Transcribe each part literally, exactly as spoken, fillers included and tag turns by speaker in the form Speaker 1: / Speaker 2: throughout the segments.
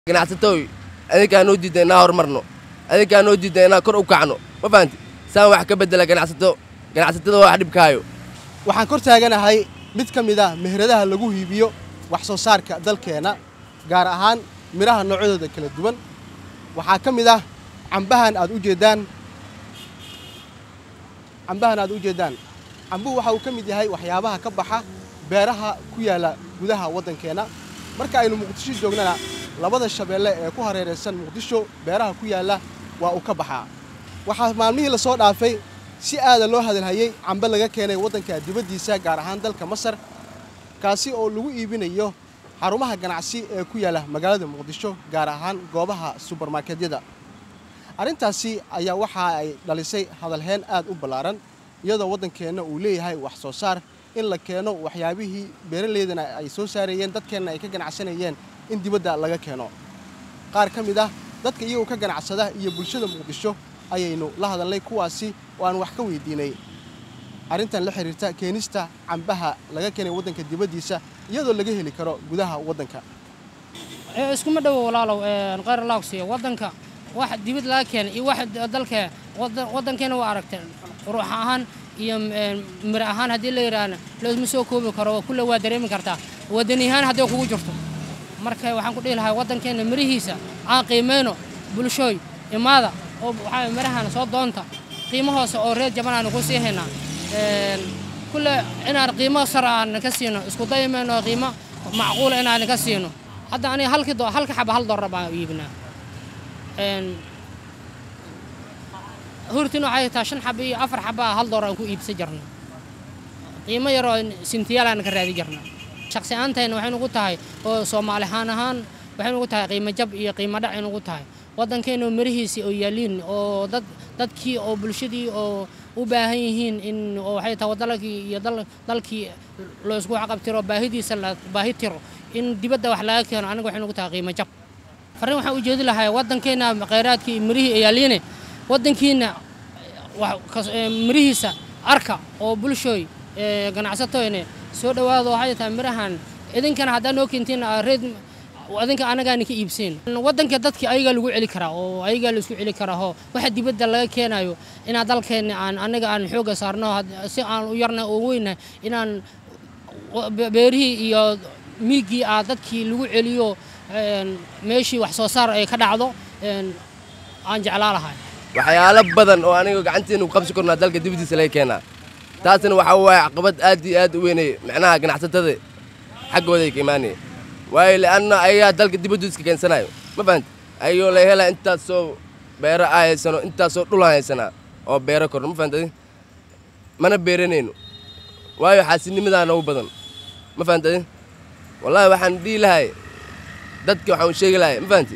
Speaker 1: ganacsatooy adinkaan noo diiday inaan horumarno adinkaan noo diiday inaan kor u kacno ma fahanti saan wax ka bedela ganacsato ganacsatada wax dhibkaayo
Speaker 2: waxaan kor taaganahay mid ka mid ah meheradaha lagu hiibiyo wax soo saarka dalkeena gaar ahaan miraha noocyadooda kala duwan waxaa ka mid ah cambahan aad u jeedaan cambahan aad u jeedaan cambuhu waxa uu ka mid yahay waxyaabaha ka baxa beeraha ku yaala gudaha waddankeena marka aynu muqdisho joognana labada shabeelle ee ku hareeraysan muqdisho beeraha ku yaala waa uu ka baxaa waxaa maalmihii la soo dhaafay si aad loo hadalhayay cambe laga keenay waddanka dibaddiisa gaar ahaan dalka Masar kaasi oo lagu iibinayo xarumaha ganacsi ee ku yaala magaalada muqdisho gaar ahaan goobaha supermarketyada arrintaasi ayaa waxa ay dhalisay hadalheen aad u ballaaran iyadoo waddankeena uu leeyahay wax soo saar in la keeno waxyaabihii beeraleydana ay soo saarayeen dadkeena ay ka ganacsanayeen in dibadda laga keeno qaar ka mid ah dadka iyagu ka ganacsada iyo bulshada muqdisho ayaynu la hadalnay kuwaasi oo aan wax ka weydiinay arrintan la xiriirta keenista cambaha laga keenay waddanka dibaddiisa iyadoo laga heli karo gudaha waddanka
Speaker 3: iskuma dhow walaalow een qaar laaqsiyo waddanka wax dibad laga keenay iyo wax dalka waddankeena waa aragteen ruux ahaan iyo mir ahaan hadii la yiraahdo loo soo koobi karo kullu waa dareemi kartaa wadaniyahan hadii kugu jirto marka waxaan ku dhihi waddankeena mirihiisa aan qiimeeno bulshooy imaada oo waxa mirahan soo doonta qiimo hoose oo reer jaban aan ku sii heynaa een kullu inaan qiimo sare aan ka siino isku daymeeno qiimo macquul inaan ka siino hadda ani halkii halka xaba hal dollar baan iibinaa een hurtino ay taa shan xaba iyo afar xaba hal dollar aan ku iibsan jirnaa qiimo yar oo sintiyaal aan ka raadi jirnaa shakhsi ahaanteena waxay ugu tahay oo Soomaali ahaan ahaan waxay ugu tahay qiimo jab iyo qiimo dhac in ugu tahay waddankeena mirihiisi oo yaaliin oo dad dadkii oo bulshadii oo u baahan yihiin in oo waxay tahay wadalkii iyo dalkii loo isku caqabtiro baahidiisa la baahi tiro in dibadda wax laga keeno aniga waxay ugu tahay qiimo jab farin waxa u jeedi lahaa waddankeena kheyraadkii mirihii yaaliin waddankeena wax mirihiisa arka oo bulshooy ganacsatooyne soo dhawaado waxay tahay mirahan idinkana hadaan oo keentiin reed waddanka anaga ka iibseen waddanka dadkii ayaga lagu celi karaa oo ayaga la isku celi karaa oo waxa dibadda laga keenayo in dalkeena aan anaga aan xooga saarno si aan u yarna oo weyna inaan beerihii iyo miigii aad dadkii lagu celiyo meeshii wax soo saar ay ka dhacdo aan jeclaa lahay
Speaker 1: waxyaalo badan oo aniga gacanteena ku qabsi karnaa dalka dibaddiisa laga keenaa taasina waxa waay caqabad aad iyo aad u weynay macnaha ganacsatada xaggooda ay ka imaanayeen waayo laana ayaga dalka dibaddiisa ka keensanayo ma fahanti ayuu la helaa intaas soo beero ahaysano intaas soo dhul ahaysana oo beero korno ma fahanti mana beeranayno waayo xaasidnimadaana u badan ma fahanti wallahi waxaan dhii lahay dadka waxaan sheegi lahay ma fahanti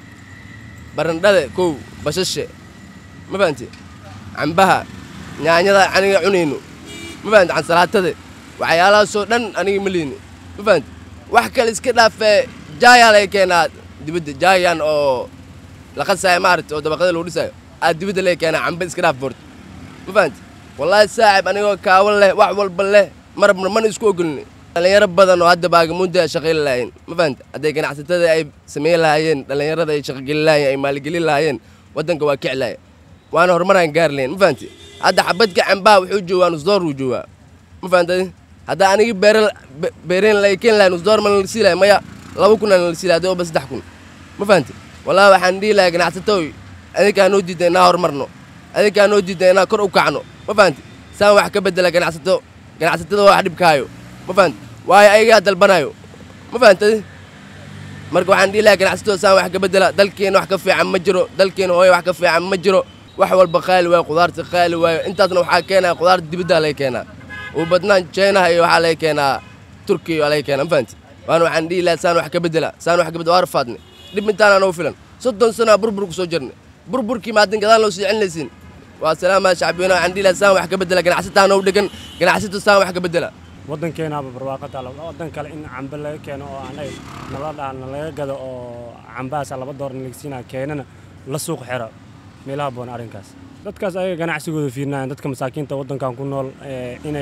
Speaker 1: barandhada kow bashashe ma fahanti cambaha nyaanyada aniga cunayno ma fahanti cansalaatada waxyaalahaas oo dhan aniga ma liini ma fahanti wax kale iska dhaafay jaaya la keenaa dibadda jaayan oo la qasay maartay oo dabaqada loo dhisayo aad dibadda la keenaa camba iska dhaaf boort ma fahanti wallahi saaxib aniga kaawan leh wax walba leh marabna man isku ogolni dhalinyaro badan oo hadda baagamuunta shaqeyn lahayn ma fahanti haday ganacsatada ay sameeyeen lahaayeen dhalinyarada ay shaqo gelin lahaayeen ay maalgelin lahaayeen waddanka waa kicilay waana horumaraan gaar leen ma fahanti hadda xabadka cambaa wuxuu joogaa nus door uu joogaa ma fahanti hadda aniga beer beereen la keen la nus door man la siilay maya laba kun la siilay oo bas saddex kun ma fahanti wallahi waxaan dhii lahaa ganacsatooy adinkaan noo diiday inaan horumarno adinkaan noo diiday inaan kor u kacno ma fahanti saan wax ka bedela ganacsato ganacsatada wax dhibkaayo ma fahanti waayo ayaga dalbanayo ma fahanti marka waxaan dhii lahaa ganacsato saan wax ka bedela dalkeena wax ka fiican ma jiro dalkeena hooyo wax ka fiican ma jiro wax walba qaali way qudaarta qaali way intaasna waxa keenaa qudaar dibadda la keenaa oo badnaan China iyo waxa la keenaa Turkiga la keenaa faanti waan waxaan dhii lahaa saan wax ka bedela saan wax ka bedela war faadne dib intaan aan u filan soddon sano burbur ku soo jirnay burburkii maadin gadaan loo sii celinaysin waa salaama shacbiyana waxaan dhii lahaa saan wax ka bedela ganacsataan oo dhagan ganacsato saan wax ka bedela
Speaker 4: waddankeena barwaaqada waddan kale in cambe laga keeno oo aanay nala dhaan laga gado oo cambaas laba door nigsiina keenana la suuq xiro meelaha boon arrinkaas dadkaas ay ganacsigooda fiirnaan dadka masaakiinta waddankan ku nool inay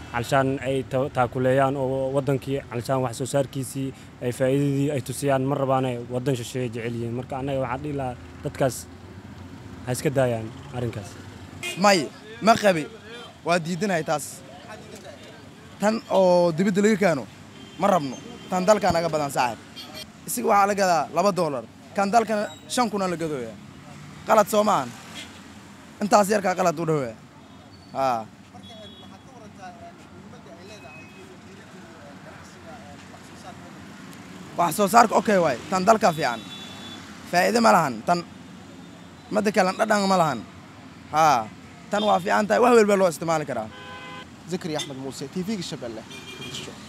Speaker 4: علشان أي تاكليان أو ودن كي علشان واحد سوسار كيسي أي فائدة أي تسيان مرة بانا ودن شيء جعليين مركا أنا واحد إلى تتكاس هايس كده يعني أرنكاس
Speaker 5: ماي ما قبي وديدنا هيتاس تن أو دبيد اللي كانوا مرة بنو تن دال كان أقبل صاحب يسقوا على كذا لبا دولار كان دال كان شن كنا لقدوه قلت سومان أنت أصير كقلت وده آه وحصو صارك أوكي واي تن دال كافيان فإذا ملهن تن ما دكالن ددان ملهن ها تن وافي أنت وهو البلو استعمال كرا
Speaker 2: ذكري أحمد موسى تي في الشباب له